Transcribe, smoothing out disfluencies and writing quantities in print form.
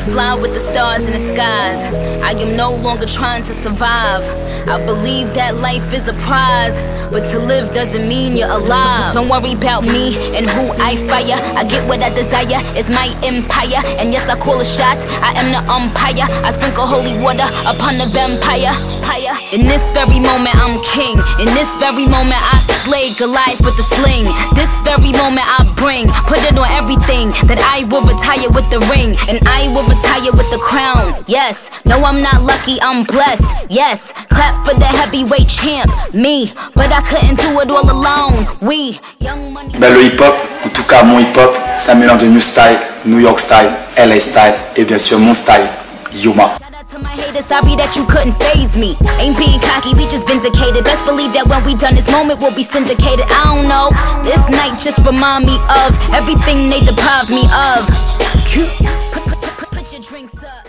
fly with the stars in the skies. I am no longer trying to survive. I believe that life is a prize, but to live doesn't mean you're alive. Don't worry about me and who I fire. I get what I desire, it's my empire. And yes, I call the shots, I am the umpire. I sprinkle holy water upon the vampire. In this very moment I'm king. In this very moment I slay Goliath with the sling. This very moment I put it on everything, that I will retire with the ring, and I will retire with the crown. Yes, no, I'm not lucky, I'm blessed. Yes, clap for the heavyweight champ, me. But I couldn't do it all alone. We, young money. Ben, le hip-hop, en tout cas mon hip-hop, c'est un mélange de New Style, New York Style, LA Style et bien sûr mon style, Yuma. To my haters, sorry that you couldn't faze me. Ain't being cocky, we just vindicated. Best believe that when we done this moment will be syndicated. I don't know, this night just remind me of everything they deprived me of. Put your drinks up.